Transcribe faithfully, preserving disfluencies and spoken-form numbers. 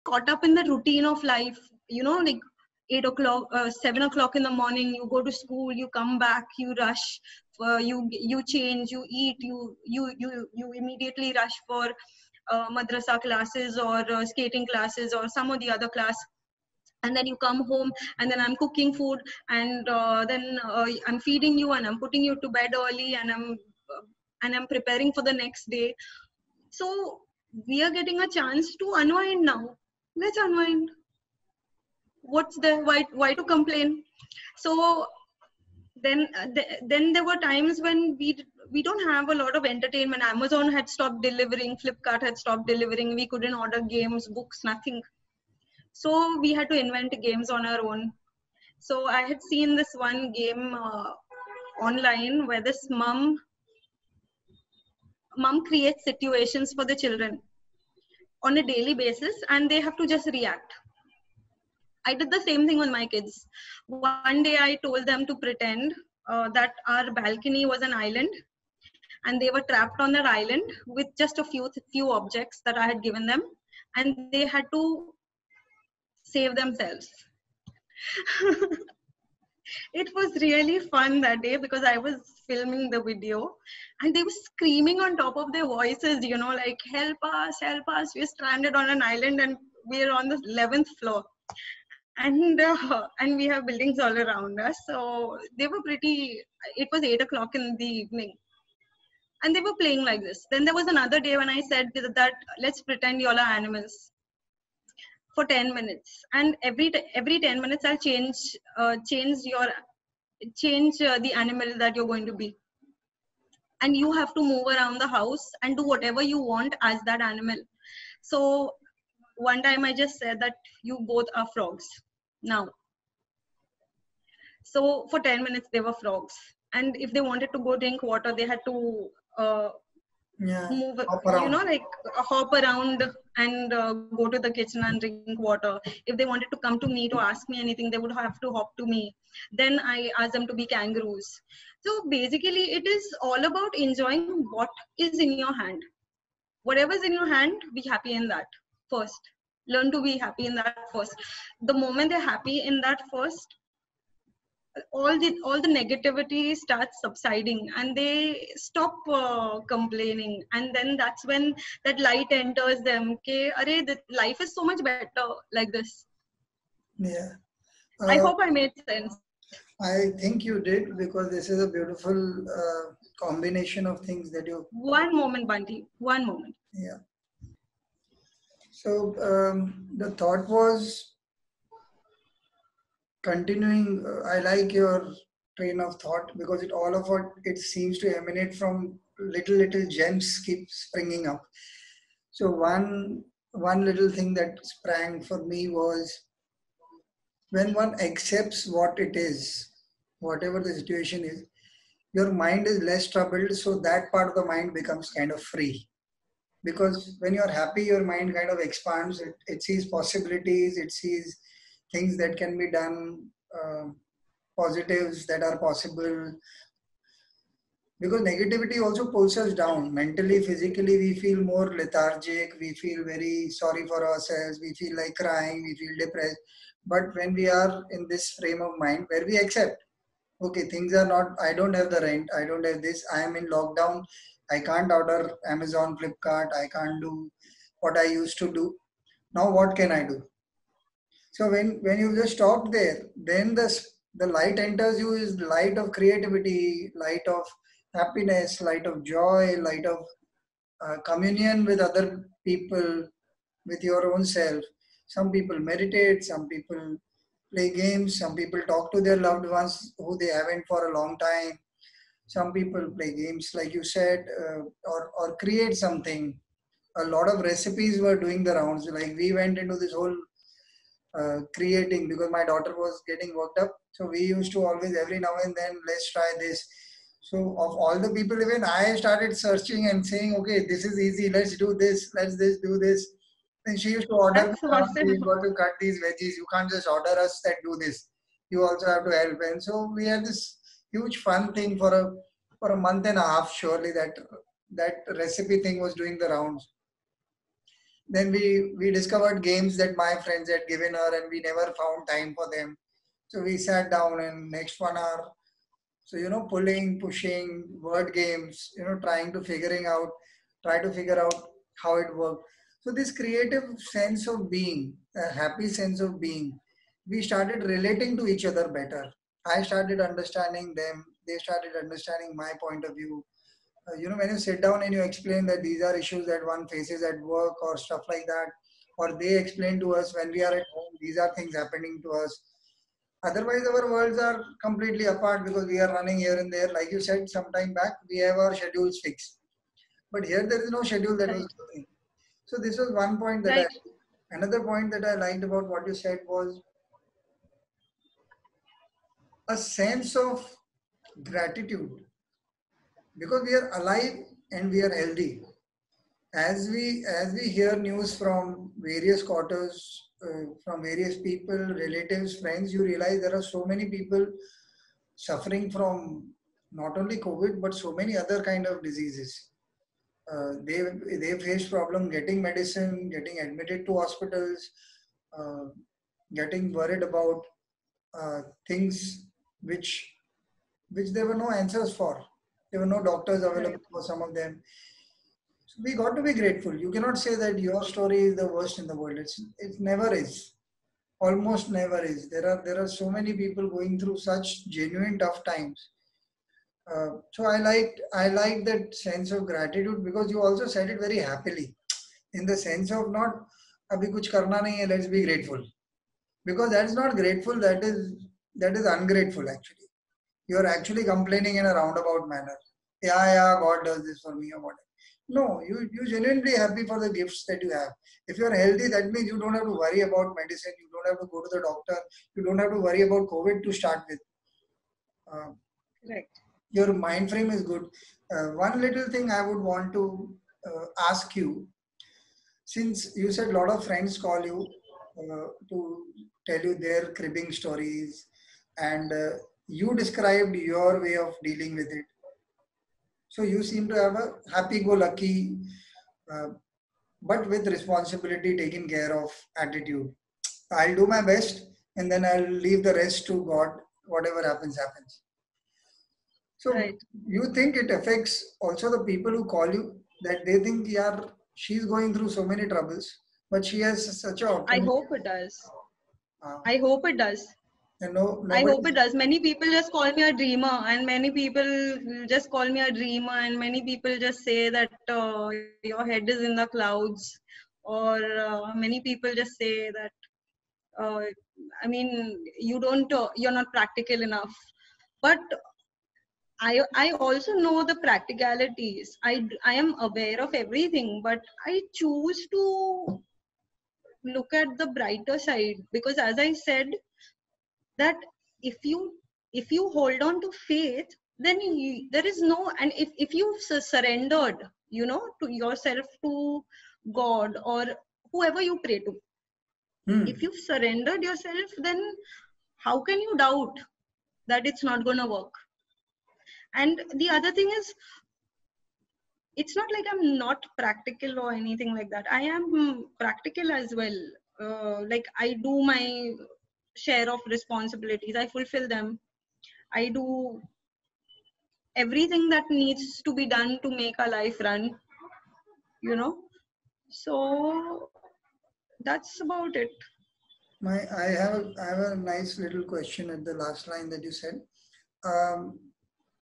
caught up in the routine of life, you know, like eight o'clock, uh, seven o'clock in the morning, you go to school, you come back, you rush, uh, you you change, you eat, you you you you immediately rush for uh, madrasa classes or uh, skating classes or some of the other class, and then you come home, and then I'm cooking food, and uh, then uh, I'm feeding you, and I'm putting you to bed early, and I'm uh, and I'm preparing for the next day. So we are getting a chance to unwind now. Let's unwind. What's there? Why why to complain? So then uh, th- then there were times when we we don't have a lot of entertainment. Amazon had stopped delivering, Flipkart had stopped delivering, we couldn't order games, books, nothing. So we had to invent games on our own. So I had seen this one game uh, online where this mom mom creates situations for the children on a daily basis, and they have to just react. I did the same thing with my kids. One day I told them to pretend uh, that our balcony was an island, and they were trapped on that island with just a few few objects that I had given them, and they had to save themselves. It was really fun that day because I was filming the video, and they were screaming on top of their voices, you know, like, help us, help us. We're stranded on an island and we're on the eleventh floor. And uh, and we have buildings all around us. So they were pretty, it was eight o'clock in the evening. And they were playing like this. Then there was another day when I said that, let's pretend you all are animals for ten minutes, and every every ten minutes I'll change uh, change your change uh, the animal that you're going to be, and you have to move around the house and do whatever you want as that animal. So one time I just said that you both are frogs now. So for ten minutes they were frogs, and if they wanted to go drink water, they had to uh, yeah, move, hop you know, around. like uh, hop around and uh, go to the kitchen and drink water. If they wanted to come to me to ask me anything, they would have to hop to me. Then I asked them to be kangaroos. So basically it is all about enjoying what is in your hand. Whatever's in your hand, be happy in that first. Learn to be happy in that first. The moment they're happy in that first, all the all the negativity starts subsiding, and they stop uh, complaining, and then that's when that light enters them. Okay, array, the life is so much better like this. Yeah. I Uh, hope I made sense. I think you did, because this is a beautiful uh, combination of things that you. One moment, Bunty, one moment. Yeah. So um, the thought was continuing. Uh, I like your train of thought, because it all of it it seems to emanate from little little gems keep springing up. So one one little thing that sprang for me was, when one accepts what it is, whatever the situation is, your mind is less troubled. So that part of the mind becomes kind of free. Because when you're happy, your mind kind of expands. It, it sees possibilities, it sees things that can be done, uh, positives that are possible. Because negativity also pulls us down mentally, physically. We feel more lethargic, we feel very sorry for ourselves, we feel like crying, we feel depressed. But when we are in this frame of mind where we accept, okay, things are not, I don't have the rent, I don't have this, I am in lockdown, I can't order Amazon, Flipkart, I can't do what I used to do. Now what can I do? So when, when you just stop there, then the, the light enters you, is light of creativity, light of happiness, light of joy, light of uh, communion with other people, with your own self. Some people meditate, some people play games, some people talk to their loved ones who they haven't for a long time. Some people play games, like you said, uh, or, or create something. A lot of recipes were doing the rounds. Like we went into this whole uh, creating, because my daughter was getting worked up. So we used to always, every now and then, let's try this. So of all the people, even I started searching and saying, okay, this is easy, let's do this, let's this do this. And she used to order me That's around, awesome. you've got to cut these veggies, you can't just order us that do this, you also have to help. And so we had this huge fun thing for a for a month and a half, surely, that that recipe thing was doing the rounds. then we we discovered games that my friends had given her, and we never found time for them. So we sat down and next one hour. So you know, pulling, pushing, word games. You know, trying to figuring out, try to figure out how it worked. So this creative sense of being, a happy sense of being, we started relating to each other better. I started understanding them. They started understanding my point of view. Uh, you know, when you sit down and you explain that these are issues that one faces at work or stuff like that, or they explain to us when we are at home, these are things happening to us. Otherwise, our worlds are completely apart because we are running here and there. Like you said some time back, we have our schedules fixed. But here there is no schedule that was Right. working. So this was one point that I, Right. another point that I liked about what you said was a sense of gratitude because we are alive and we are healthy. As we as we hear news from various quarters, uh, from various people, relatives, friends, you realize there are so many people suffering from not only COVID but so many other kind of diseases. Uh, they they face problem getting medicine, getting admitted to hospitals, uh, getting worried about uh, things which which there were no answers for. There were no doctors Right. available for some of them. So we got to be grateful. You cannot say that your story is the worst in the world. It's it never is. Almost never is. There are there are so many people going through such genuine tough times. Uh, so I liked I liked that sense of gratitude because you also said it very happily, in the sense of not abhi kuch karna nahi hai, let's be grateful. Because that's not grateful, that is that is ungrateful actually. You are actually complaining in a roundabout manner. Yeah, yeah, God does this for me or whatever. No, you you genuinely happy for the gifts that you have. If you are healthy, that means you don't have to worry about medicine. You don't have to go to the doctor. You don't have to worry about COVID to start with. Uh, Right. your mind frame is good. Uh, one little thing I would want to uh, ask you, since you said a lot of friends call you uh, to tell you their cribbing stories, and uh, you described your way of dealing with it. So you seem to have a happy-go-lucky, uh, but with responsibility taken care of attitude. I'll do my best, and then I'll leave the rest to God. Whatever happens, happens. So Right. you think it affects also the people who call you, that they think, yeah, she's going through so many troubles, but she has such a I optimism. hope it does. Uh, I hope it does. and no, I nobody. hope it does. Many people just call me a dreamer, and many people just call me a dreamer, and many people just say that uh, your head is in the clouds, or uh, many people just say that uh, I mean you don't, uh, you're not practical enough. But I I also know the practicalities. I I am aware of everything, but I choose to look at the brighter side because, as I said, that if you if you hold on to faith, then you, there is no, and if, if you've su- surrendered, you know, to yourself to God or whoever you pray to, if Hmm. you've surrendered yourself, then how can you doubt that it's not going to work? And the other thing is, it's not like I'm not practical or anything like that. I am mm, practical as well. Uh, like I do my share of responsibilities, I fulfill them. I do everything that needs to be done to make our life run, you know. So that's about it. My, I have a, I have a nice little question at the last line that you said. Um,